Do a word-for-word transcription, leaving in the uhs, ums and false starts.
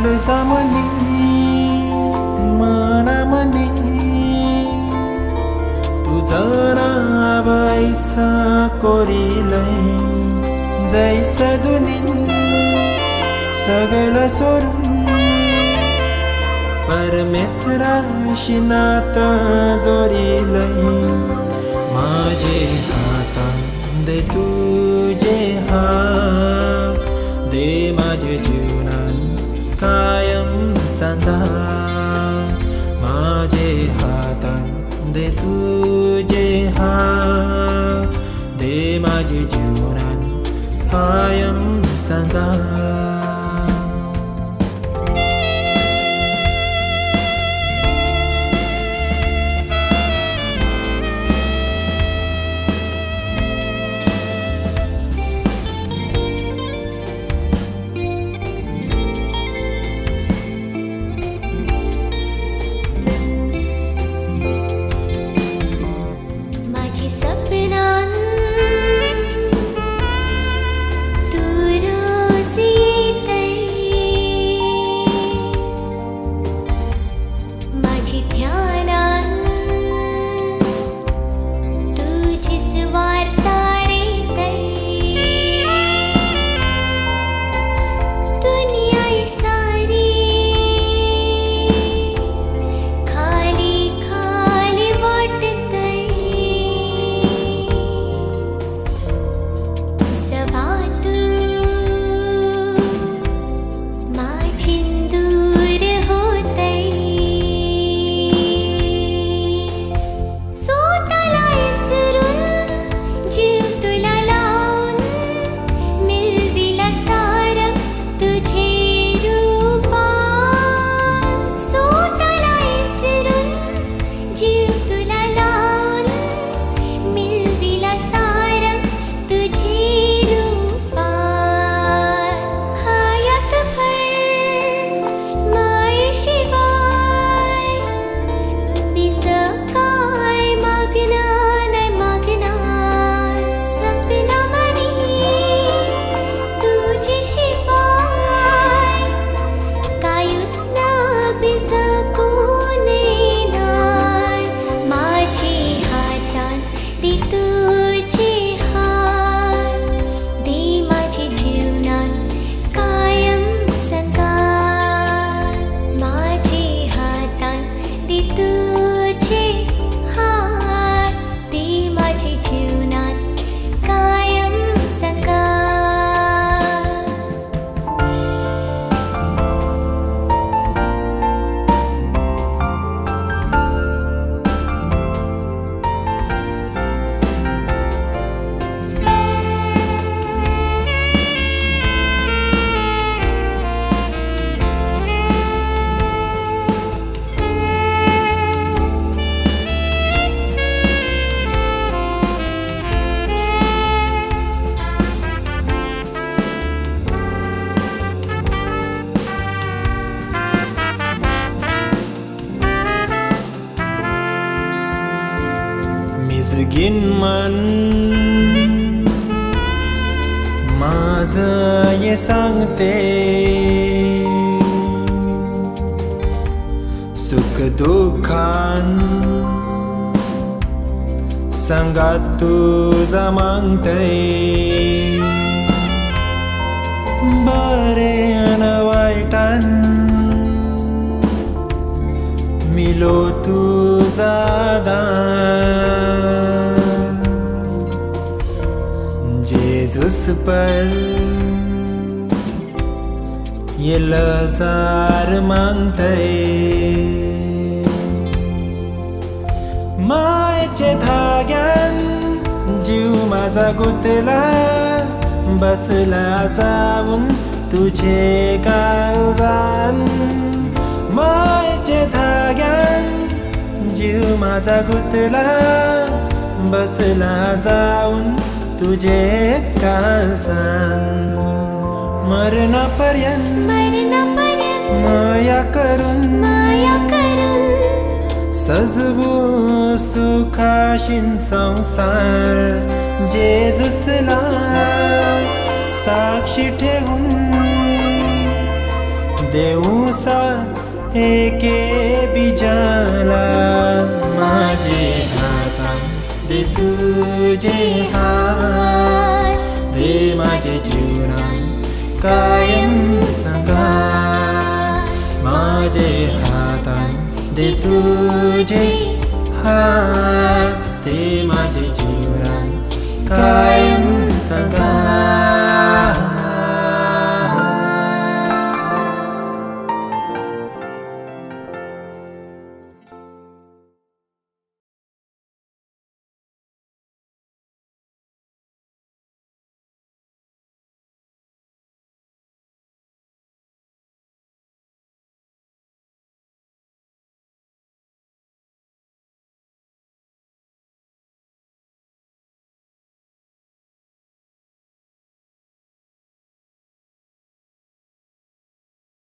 काळजामनी मनामनी तुझं नाव ऐसा कोरिलय जैसा दुनी सगळं सोडून परमेश्वराशी नातं जोडिलय माझे हातात दे तुझे हात दे माझे जीवनात कायम संगात माझे हातात दे तुझे हात दे माझे जीवनात कायम संगात मिसगीन मन माझं ये सांगते सुख दुःखान संगात तुझा मागते बरे अन वाईटान मिलो तुझा दान जेजूस पर ये लजार मागते मायेचे धाग्यान जीव माझा गुंतला बसला जाऊन तुझे काळजान मायेचे धाग्यान जीव माझा गुंतला बसला जाऊन तुझे काळजान मरणापर्यंत मरणापर्यंत माया करून माया करून सजवू सुखाशीन संसार जेजूसला साक्षी ठेवून देऊ साथ एके बिजाला माझे हातात दे तुझे हात दे माझे जीवनात कायम संगात माझे हातात दे तुझे हात दे माझे जीवनात कायम